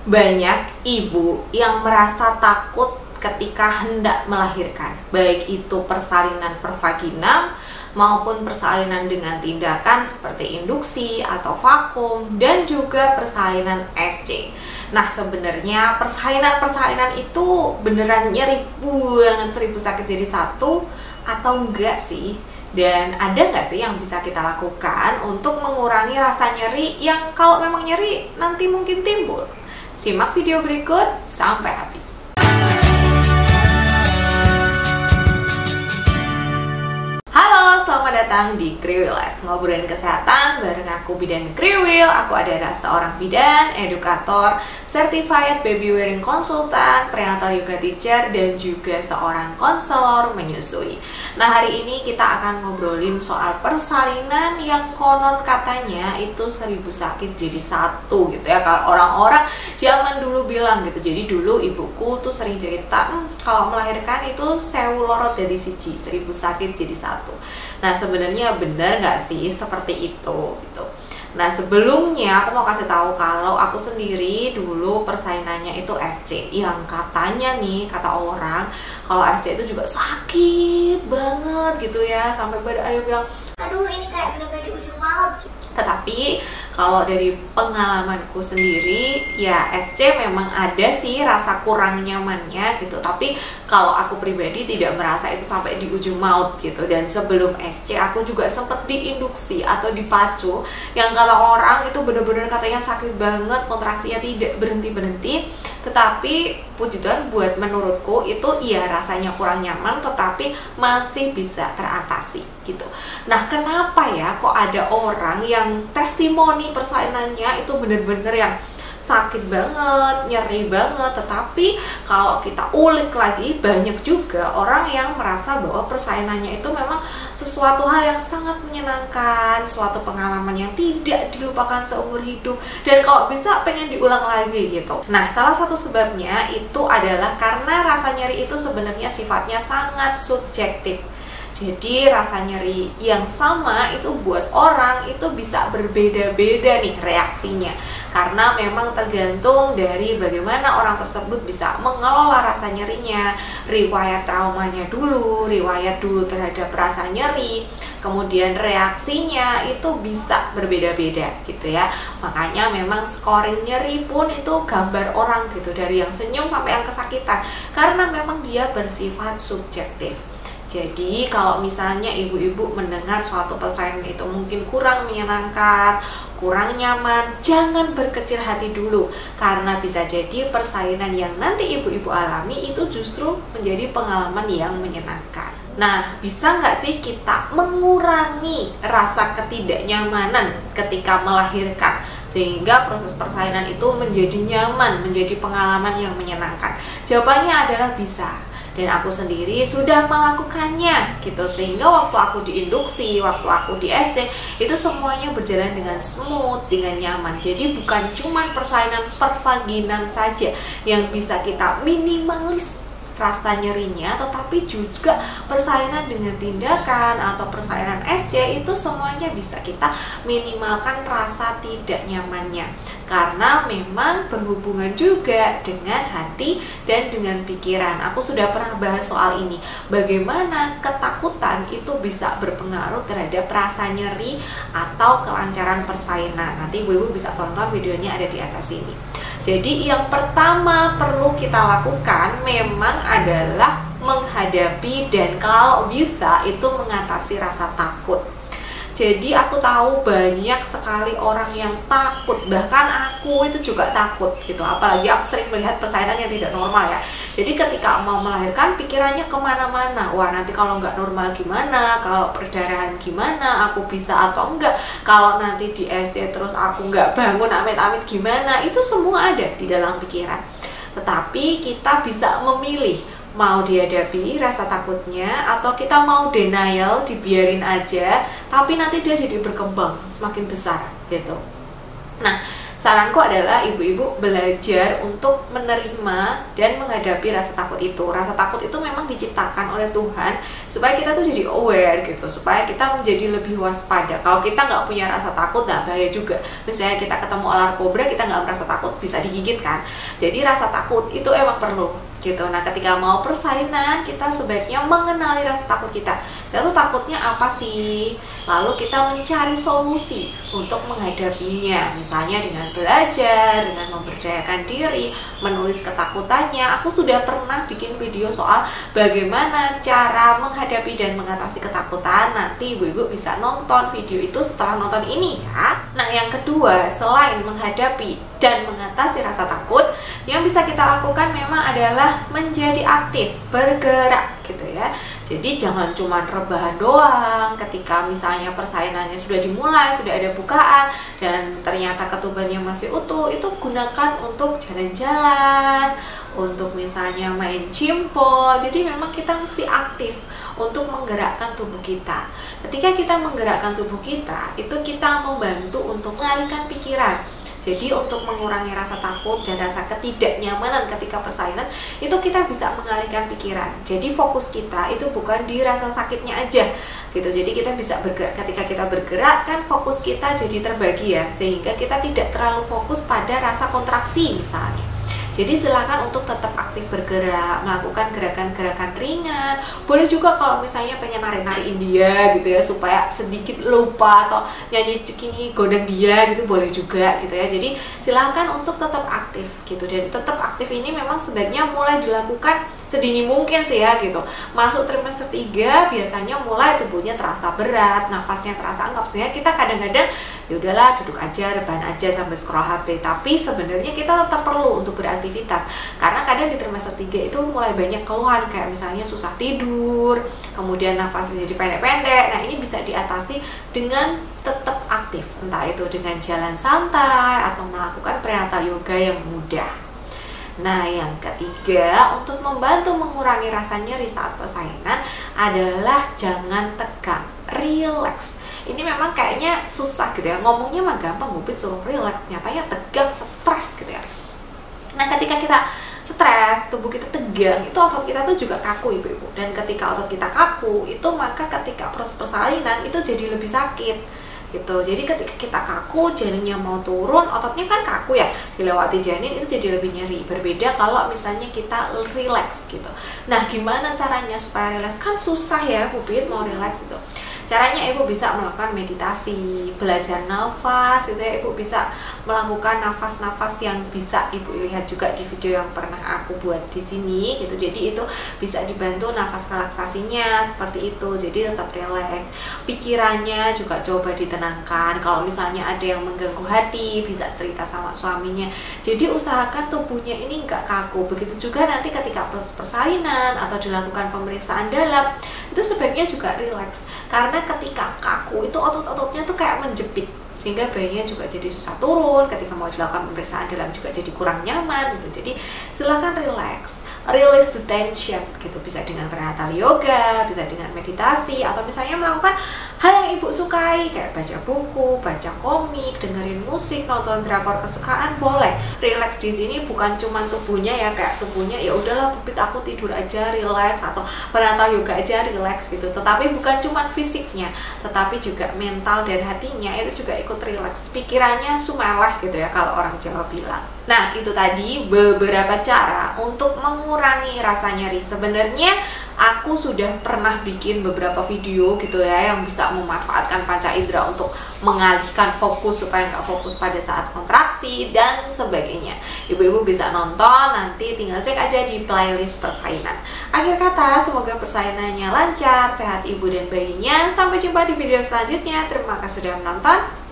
Banyak ibu yang merasa takut ketika hendak melahirkan, baik itu persalinan pervaginam maupun persalinan dengan tindakan seperti induksi atau vakum dan juga persalinan SC. Nah, sebenarnya persalinan itu beneran nyeri banget, 1000 sakit jadi satu atau enggak sih? Dan ada nggak sih yang bisa kita lakukan untuk mengurangi rasa nyeri yang kalau memang nyeri nanti mungkin timbul? Simak video berikut sampai habis. Halo, selamat datang di Kriwil Life, ngobrolin kesehatan bareng aku Bidan Kriwil. Aku adalah seorang bidan, edukator, certified baby wearing consultant, prenatal yoga teacher, dan juga seorang konselor menyusui. Nah, hari ini kita akan ngobrolin soal persalinan yang konon katanya itu 1000 sakit jadi satu gitu ya. Kalau orang-orang zaman dulu bilang gitu. Jadi dulu ibuku tuh sering cerita, kalau melahirkan itu 1000 lorot jadi siji, 1000 sakit jadi satu. Nah, sebenarnya benar nggak sih seperti itu gitu. Nah, sebelumnya aku mau kasih tahu kalau aku sendiri dulu persainannya itu SC, yang katanya nih, kata orang kalau SC itu juga sakit banget gitu ya, sampai ada bilang, aduh ini kayak benar-benar di ujung maut. Tetapi kalau dari pengalamanku sendiri ya SC memang ada sih rasa kurang nyamannya gitu. Tapi kalau aku pribadi tidak merasa itu sampai di ujung maut gitu. Dan sebelum SC aku juga sempat diinduksi atau dipacu yang kata orang itu benar-benar katanya sakit banget, kontraksinya tidak berhenti-berhenti. Tetapi puji Tuhan buat menurutku itu iya rasanya kurang nyaman tetapi masih bisa teratasi gitu. Nah, kenapa ya kok ada orang yang testimoni persalinannya itu bener-bener yang sakit banget, nyeri banget, tetapi kalau kita ulik lagi banyak juga orang yang merasa bahwa persalinannya itu memang sesuatu hal yang sangat menyenangkan, suatu pengalaman yang tidak dilupakan seumur hidup dan kalau bisa pengen diulang lagi gitu. Nah, salah satu sebabnya itu adalah karena rasa nyeri itu sebenarnya sifatnya sangat subjektif. Jadi rasa nyeri yang sama itu buat orang itu bisa berbeda-beda nih reaksinya. Karena memang tergantung dari bagaimana orang tersebut bisa mengelola rasa nyerinya, riwayat traumanya dulu, riwayat dulu terhadap rasa nyeri, kemudian reaksinya itu bisa berbeda-beda gitu ya. Makanya memang scoring nyeri pun itu gambar orang gitu, dari yang senyum sampai yang kesakitan, karena memang dia bersifat subjektif. Jadi kalau misalnya ibu-ibu mendengar suatu persalinan itu mungkin kurang menyenangkan, kurang nyaman, jangan berkecil hati dulu. Karena bisa jadi persalinan yang nanti ibu-ibu alami itu justru menjadi pengalaman yang menyenangkan. Nah, bisa nggak sih kita mengurangi rasa ketidaknyamanan ketika melahirkan? Sehingga proses persalinan itu menjadi nyaman, menjadi pengalaman yang menyenangkan. Jawabannya adalah bisa. Dan aku sendiri sudah melakukannya gitu, sehingga waktu aku diinduksi, waktu aku di SC itu semuanya berjalan dengan smooth, dengan nyaman. Jadi bukan cuma persalinan pervaginam saja yang bisa kita minimalis rasa nyerinya, tetapi juga persalinan dengan tindakan atau persalinan SC itu semuanya bisa kita minimalkan rasa tidak nyamannya. Karena memang berhubungan juga dengan hati dan dengan pikiran. Aku sudah pernah bahas soal ini, bagaimana ketakutan itu bisa berpengaruh terhadap rasa nyeri atau kelancaran persalinan. Nanti ibu-ibu bisa tonton videonya, ada di atas ini. Jadi yang pertama perlu kita lakukan memang adalah menghadapi dan kalau bisa itu mengatasi rasa takut. Jadi aku tahu banyak sekali orang yang takut, bahkan aku itu juga takut gitu. Apalagi aku sering melihat persalinan yang tidak normal ya. Jadi ketika mau melahirkan pikirannya kemana-mana. Wah, nanti kalau nggak normal gimana? Kalau perdarahan gimana? Aku bisa atau enggak? Kalau nanti di SC terus aku nggak bangun amit-amit gimana? Itu semua ada di dalam pikiran. Tetapi kita bisa memilih mau dihadapi rasa takutnya atau kita mau denial, dibiarin aja, tapi nanti dia jadi berkembang semakin besar gitu. Nah, Saranku adalah ibu-ibu belajar untuk menerima dan menghadapi rasa takut itu. Rasa takut itu memang diciptakan oleh Tuhan supaya kita tuh jadi aware gitu, supaya kita menjadi lebih waspada. Kalau kita nggak punya rasa takut, nggak bahaya juga. Misalnya kita ketemu ular kobra, kita nggak merasa takut, bisa digigit kan. Jadi rasa takut itu emang perlu gitu. Nah, ketika mau persaingan, kita sebaiknya mengenali rasa takut kita. Kita tuh takutnya apa sih? Lalu kita mencari solusi untuk menghadapinya. Misalnya dengan belajar, dengan memberdayakan diri, menulis ketakutannya. Aku sudah pernah bikin video soal bagaimana cara menghadapi dan mengatasi ketakutan. Nanti ibu-ibu bisa nonton video itu setelah nonton ini ya. Nah, yang kedua, selain menghadapi dan mengatasi rasa takut, yang bisa kita lakukan memang adalah menjadi aktif, bergerak gitu ya. Jadi jangan cuma rebahan doang ketika misalnya persaingannya sudah dimulai, sudah ada bukaan dan ternyata ketubannya masih utuh. Itu gunakan untuk jalan-jalan, untuk misalnya main cimpol. Jadi memang kita mesti aktif untuk menggerakkan tubuh kita. Ketika kita menggerakkan tubuh kita, itu kita membantu untuk mengalihkan pikiran. Jadi untuk mengurangi rasa takut dan rasa ketidaknyamanan ketika persaingan, itu kita bisa mengalihkan pikiran. Jadi fokus kita itu bukan di rasa sakitnya aja gitu. Jadi kita bisa bergerak. Ketika kita bergerak kan fokus kita jadi terbagi ya, sehingga kita tidak terlalu fokus pada rasa kontraksi misalnya. Jadi silakan untuk tetap aktif bergerak, melakukan gerakan-gerakan ringan. Boleh juga kalau misalnya pengen nari-nari India gitu ya, supaya sedikit lupa, atau nyanyi Cikini Godang Dia gitu, boleh juga gitu ya. Jadi silakan untuk tetap aktif gitu. Dan tetap aktif ini memang sebaiknya mulai dilakukan sedini mungkin sih ya gitu. Masuk trimester 3 biasanya mulai tubuhnya terasa berat, nafasnya terasa anggap, sehingga kita kadang-kadang ya udahlah duduk aja, rebahan aja sambil scroll HP. Tapi sebenarnya kita tetap perlu untuk beraktivitas, karena kadang di trimester 3 itu mulai banyak keluhan kayak misalnya susah tidur, kemudian nafasnya jadi pendek-pendek. Nah, ini bisa diatasi dengan tetap aktif, entah itu dengan jalan santai atau melakukan prenatal yoga yang mudah. Nah, yang ketiga, untuk membantu mengurangi rasa nyeri saat persaingan adalah jangan tegang, relax. Ini memang kayaknya susah gitu ya, ngomongnya mah gampang, Bupit suruh relax, nyatanya tegang, stres gitu ya. Nah, ketika kita stres, tubuh kita tegang, itu otot kita tuh juga kaku ibu-ibu. Dan ketika otot kita kaku, itu maka ketika proses persalinan itu jadi lebih sakit gitu. Jadi ketika kita kaku, janinnya mau turun, ototnya kan kaku ya, dilewati janin itu jadi lebih nyeri. Berbeda kalau misalnya kita relax gitu. Nah, gimana caranya supaya relax? Kan susah ya Bupit mau relax gitu. Caranya ibu bisa melakukan meditasi, belajar nafas gitu ya. Ibu bisa melakukan nafas-nafas yang bisa ibu lihat juga di video yang pernah aku buat di sini gitu. Jadi itu bisa dibantu nafas relaksasinya seperti itu. Jadi tetap relax. Pikirannya juga coba ditenangkan. Kalau misalnya ada yang mengganggu hati, bisa cerita sama suaminya. Jadi usahakan tubuhnya ini nggak kaku. Begitu juga nanti ketika proses persalinan atau dilakukan pemeriksaan dalam, itu sebaiknya juga relax. Karena ketika kaku itu otot-ototnya tuh kayak menjepit, sehingga bayinya juga jadi susah turun. Ketika mau dilakukan pemeriksaan dalam juga jadi kurang nyaman gitu. Jadi silakan relax, release the tension gitu. Bisa dengan prenatal yoga, bisa dengan meditasi, atau misalnya melakukan hal yang ibu sukai kayak baca buku, baca komik, dengerin musik, nonton drakor kesukaan, boleh. Relax di sini bukan cuma tubuhnya ya, kayak tubuhnya ya udahlah Bupit aku tidur aja relax, atau prenatal yoga aja relax gitu. Tetapi bukan cuma fisiknya, tetapi juga mental dan hatinya itu juga ikut relax. Pikirannya sumelah gitu ya kalau orang Jawa bilang. Nah, itu tadi beberapa cara untuk mengurangi rasa nyeri. Sebenarnya aku sudah pernah bikin beberapa video gitu ya, yang bisa memanfaatkan panca indera untuk mengalihkan fokus supaya nggak fokus pada saat kontraksi dan sebagainya. Ibu-ibu bisa nonton, nanti tinggal cek aja di playlist persalinan. Akhir kata, semoga persalinannya lancar, sehat ibu dan bayinya. Sampai jumpa di video selanjutnya. Terima kasih sudah menonton.